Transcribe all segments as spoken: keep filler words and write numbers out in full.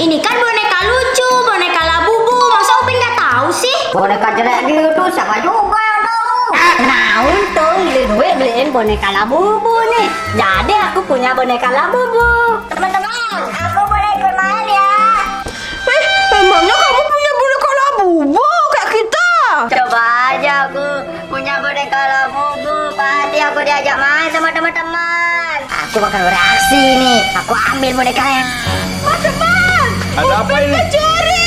Ini kan boneka lucu, boneka Labubu. Masa Upin nggak tahu sih? Boneka jelek gitu siapa juga yang tahu? Nah untung beli duit beliin boneka Labubu nih. Jadi aku punya boneka Labubu. Teman-teman, aku boleh ikut main ya? Eh, emangnya kamu punya boneka Labubu kayak kita? Coba aja aku punya boneka Labubu, pasti aku diajak main sama teman-teman. Aku bakal bereaksi nih. Aku ambil bonekanya. Teman-teman, Ada apa ini? curi!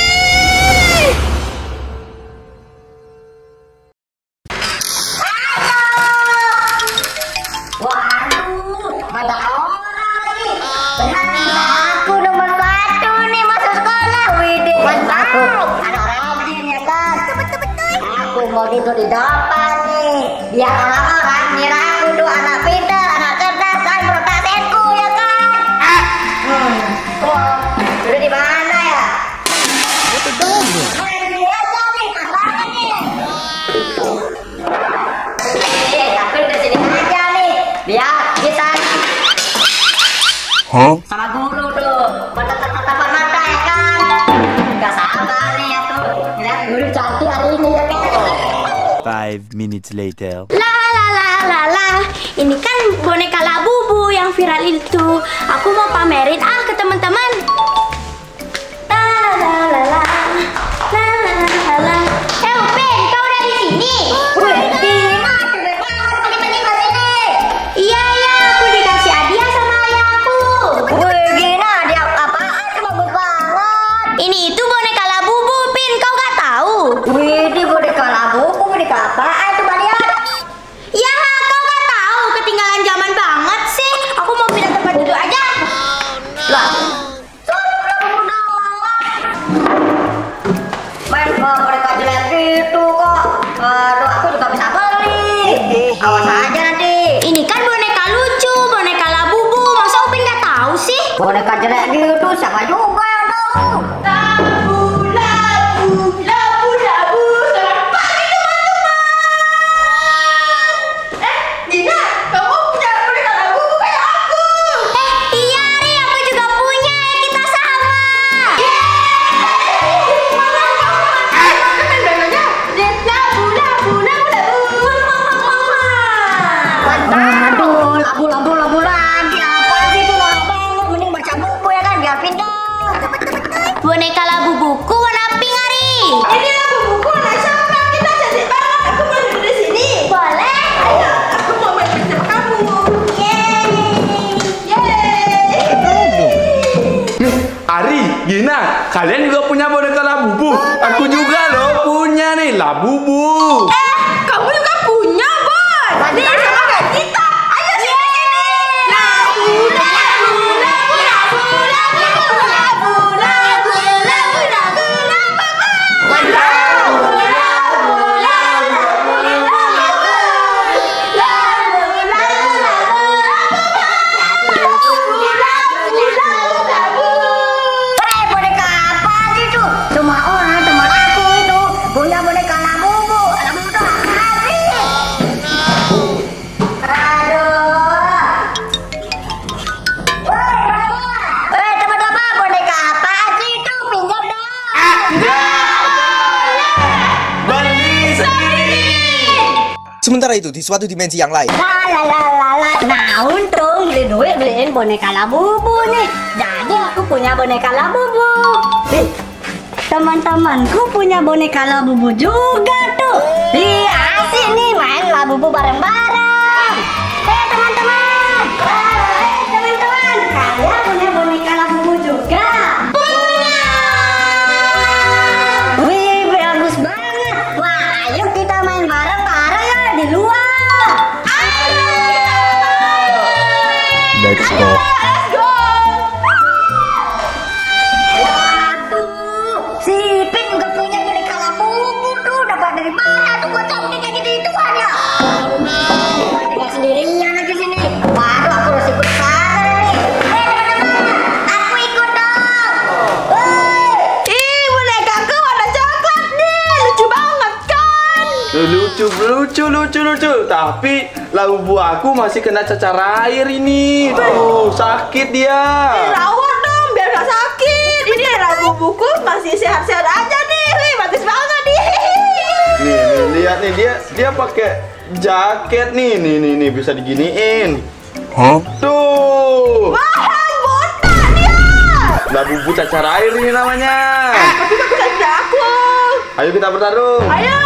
Waduh, ada orang lagi. Benar, aku nomor satu nih masuk sekolah. Widih, mantap. Anak rajin ya kan? Betul-betul. Aku mau tidur di depan nih. Biar orang-orang ngira aku tuh anak pintar, anak cerdas kan protasenku ya kan? Hmm, kok duduk di mana ya? Itu dong. Main di aja nih, tantangan nih. Eh, aku udah sini aja nih. Biar kita Hah? sama guru tuh bertatap-tatapan mata ya kan. Gak sabar nih aku lihat guru cantik hari ini ya kan. Five minutes later. La la la la la. Ini kan boneka Labubu yang viral itu. Aku mau pamerin ah ke teman-teman. La la la la. La la la la. Eh Upin, kau udah di sini? Wih, Dina, cepet banget pagi-pagi ke sini. Iya iya, aku dikasih hadiah sama ayahku. Wih, Gina, dia apaan? Bagus banget. Ini itu boneka Labubu, Pin. Kau gak tahu? Wih, di boneka Labubu, boneka apaan tuh kalian? Ya, kau gak tahu. Ketinggalan zaman banget sih. Aku mau pindah tempat duduk aja. Lah, soalnya Labubu doang. Main kok boneka jelek gitu kok. Aduh, aku juga bisa beli. Awas aja nanti. Ini kan boneka lucu, boneka Labubu. Masa Upin gak tahu sih? Boneka jelek gitu siapa juga yang tahu? Labu, labu, labu, labu. Selamat pagi teman-teman. Eh, Dina, kamu punya boneka Labubu kayak aku. Eh, iya Ri, aku juga punya. Ya kita sama. Mana kamu? Eh, kan dananya. Labu, labu, labu, labu. Aduh, labu-labu labu lagi apa sih itu lama banget. Mending baca buku ya kan biar pintar. Boneka Labubuku warna pink, Ari. Ini Labubuku anak siapa? Kita cantik banget. Aku mau duduk di sini. Boleh? Ayo, aku mau main bersama kamu. Yeay. Yeay. Ari, Gina, kalian juga punya boneka Labubu? Aku juga loh punya nih Labubu. Eh, kamu juga punya, Boy. Nih, sama kayak kita. Ayo sini sini. Labu, labu, labu, labu, labu, labu, labu, labu, labu, labu. Eh, boneka apa sih itu? Cuma orang teman aku itu punya boneka Labubu. Labubu tuh apa sih? Aduh. Woi, teman-teman. Eh, teman-teman, boneka apa sih itu? Pinjam dong. Beli sendiri. Sementara itu, di suatu dimensi yang lain. La la la la la. Nah untung beli duit beliin boneka Labubu nih. Jadi aku punya boneka Labubu. Ih, teman-temanku punya boneka Labubu juga tuh. Ih, asik nih main Labubu bareng-bareng. Eh teman-teman, eh teman-teman, kalian punya boneka Labubu juga? Punya. Wih, bagus banget. Wah, ayo kita main bareng-bareng ya di luar. Let's go. Waduh, si Pin juga punya boneka Labubu tuh. Dapat dari mana tuh bocah ini kayak gitu-gituan ya? Tinggal sendirian lagi sini. Waduh, aku harus ikut sana nih. Eh, teman-teman, aku ikut dong. Woi. Ih, bonekaku warna coklat nih. Lucu banget kan? Lucu, lucu, lucu, lucu. Tapi Labubu aku masih kena cacar air ini. Tuh, sakit dia. Rawat dong biar gak sakit. Ini masih sehat-sehat aja nih. Wih, bagus banget nih. Nih, nih lihat nih dia dia pakai jaket nih, nih nih nih bisa diginiin. Hah? Tuh. Wah, botak dia. Labubu cacar air ini namanya. Tapi bagus aja aku. Ayo kita bertarung. Ayo.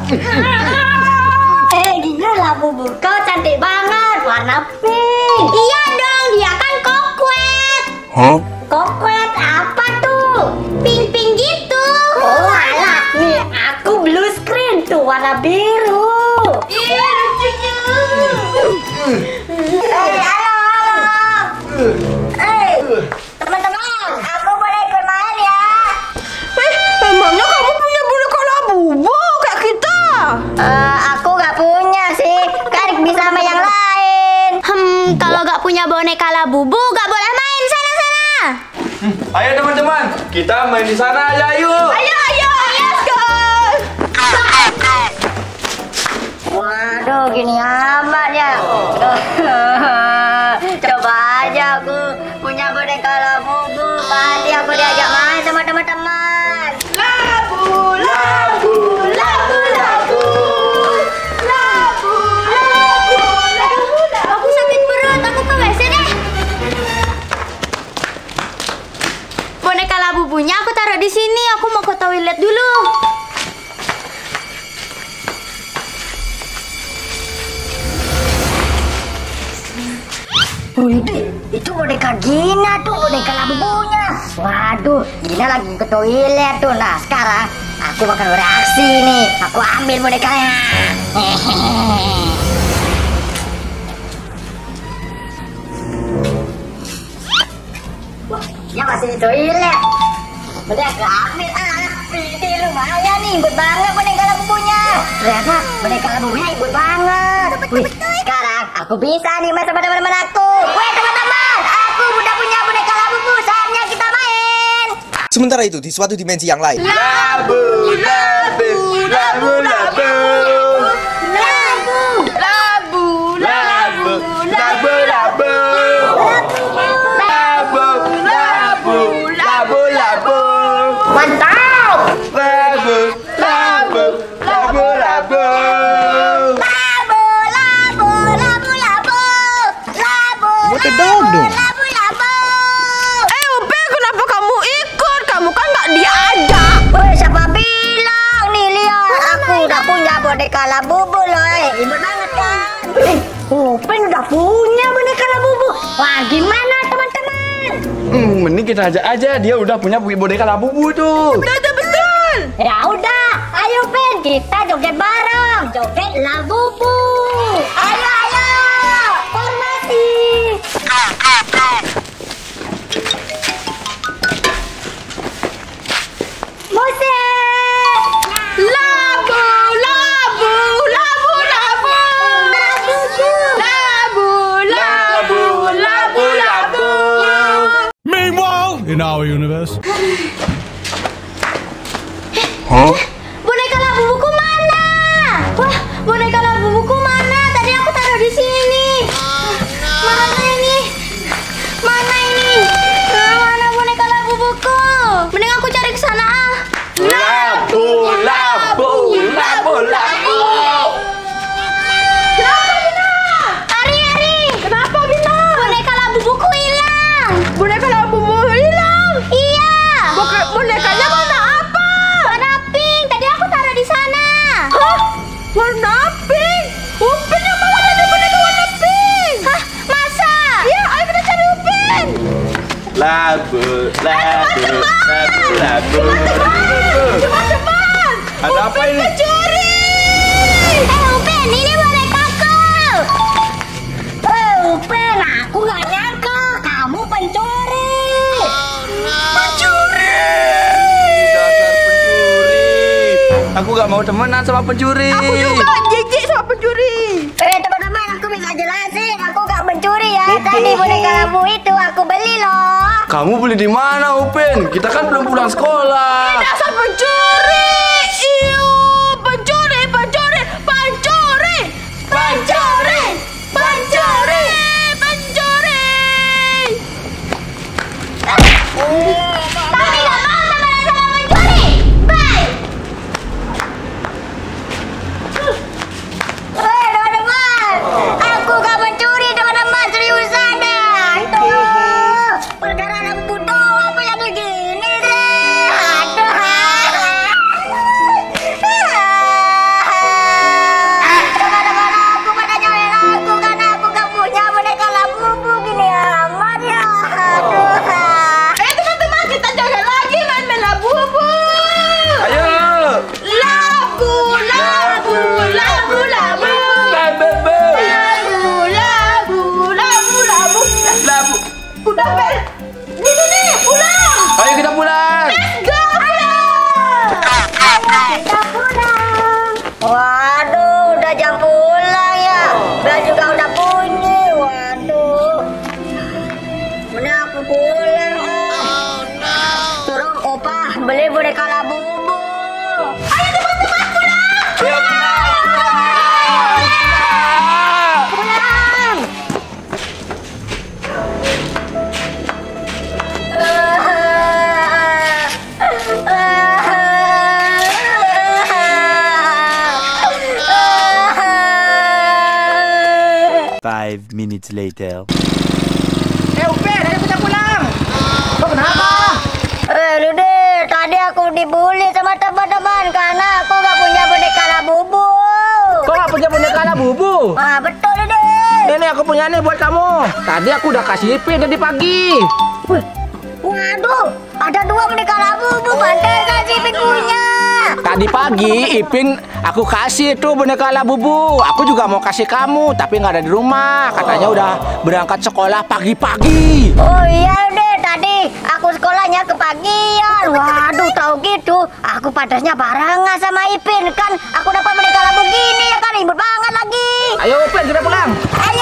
Eh, gila Labubu, kau cantik banget, warna pink. Iya dong, dia kan kokwet. Hah? Kokwet apa tuh? Pink-pink gitu. Oh alah, nih aku blue screen tuh warna biru. Iya, lucunya. Eh, halo, halo. Eh, teman-teman, aku boleh ikut main ya? Eh, emangnya kamu punya boneka Labubu kayak kita? Eh, aku nggak punya sih. Kan bisa sama yang lain. Hmm, kalau nggak punya boneka Labubu, nggak boleh main sana-sana. Ayo teman-teman, kita main di sana aja yuk. Ayo, ayo, ayo, guys. Waduh, gini amat ya. Coba aja aku punya boneka Labubu. Pasti aku diajak main sama teman-teman. Labu, labu, labu, labu. Labu, labu, labu, labu. Aku sakit perut, aku ke W C deh. Boneka Labubunya aku taruh di sini. Aku mau ke toilet dulu. Wih, itu boneka Gina tuh, boneka Labubunya. Waduh, Gina lagi ke toilet tuh. Nah, sekarang aku bakal bereaksi nih. Aku ambil bonekanya. Wah, dia masih di toilet. Udah aku ambil. Ah, ini lumayan nih, imut banget boneka Labubunya. Ternyata boneka Labubunya imut banget. Wih, sekarang aku bisa nih main sama teman-teman aku. Wih, teman-teman, aku udah punya boneka Labubu. Saatnya kita main. Sementara itu, di suatu dimensi yang lain. Labu, labu, labu, labu. Labu, labu, Labu, labu, labu. Labu, labu, labu, labu. Mantap. Labu, labu, labu, labu. Labu, labu, labu, labu. Labu, What the dog do? labu, labu. Eh, Upin, kenapa kamu ikut? Kamu kan nggak diajak. Woi, siapa bilang nih, lihat aku udah punya boneka Labubu loh. Eh, imut banget kan? Eh, Upin udah punya boneka Labubu. Wah, gimana teman-teman? Hmm, mending kita ajak aja. Dia udah punya boneka Labubu tuh. Betul, betul. Ya udah, ayo Pin, kita joget bareng. Joget Labubu. Ayo, ayo. Formasi. Musik. Labu, labu, labu, labu. Labu, labu, labu, labu. Meanwhile, in our universe. Boneka Labubuku mana? Wah, boneka Labubuku mana? Tadi aku taruh di sini. Mana ini? Mana ini? Nah, mana boneka Labubuku? Mending aku cari ke sana ah. Labu, labu, labu, labu. Kenapa, Bina? Ari, Ari. Kenapa, Bina? Boneka Labubuku hilang. Boneka Labubu hilang. Iya. Bok- Bonekanya warna apa? Warna pink. Tadi aku taruh di sana. Hah? Warna pink? Upin yang bawa tadi boneka warna pink. Hah, masa? Iya, ayo kita cari Upin. Labu, labu, labu, labu. Cepat-cepat. Ada apa Upin ini? kecuri. Eh, Upin, ini bonekaku. Eh, Upin, aku nggak nyangka kamu pencuri. Pencuri. Dasar pencuri. Aku gak mau temenan sama pencuri. Aku juga jijik sama pencuri. Eh, teman-teman, aku bisa jelasin. Aku gak mencuri ya. Tadi boneka Labu itu aku beli loh. Kamu beli di mana, Upin? Kita kan belum pulang sekolah. Dasar pencuri. Iu, pencuri, pencuri, pencuri. Pencuri. Pencuri. Pencuri. Tapi gak mau temenan sama pencuri. Udah, Ben. Di sini, pulang. Ayo kita pulang. Go, pulang. Kita pulang. Waduh, udah jam pulang ya. Bel juga udah bunyi. Waduh. Mana aku pulang? Oh no. Suruh opa beli boneka Labubu. Ayo teman-teman pulang. Pulang. Five minutes later. Eh, Ben, ayo kita pulang. Kok kenapa? Eh, lu deh, tadi aku dibully sama teman-teman karena aku gak punya boneka Labubu. Kok nggak punya boneka Labubu? Ah, betul lu deh. Ini aku punya nih buat kamu. Tadi aku udah kasih Ipin tadi pagi. Wih, waduh, ada dua boneka Labubu, pandai kasih Ipin punya. Tadi pagi Ipin aku kasih tuh boneka Labubu. Aku juga mau kasih kamu, tapi nggak ada di rumah. Katanya udah berangkat sekolah pagi-pagi. Oh iya deh, tadi aku sekolahnya kepagian. Waduh, tahu gitu, aku padasnya barengan sama Ipin kan. Aku dapat boneka Labubu gini ya kan, ribet banget lagi. Ayo Ipin, kita pulang. Ayo.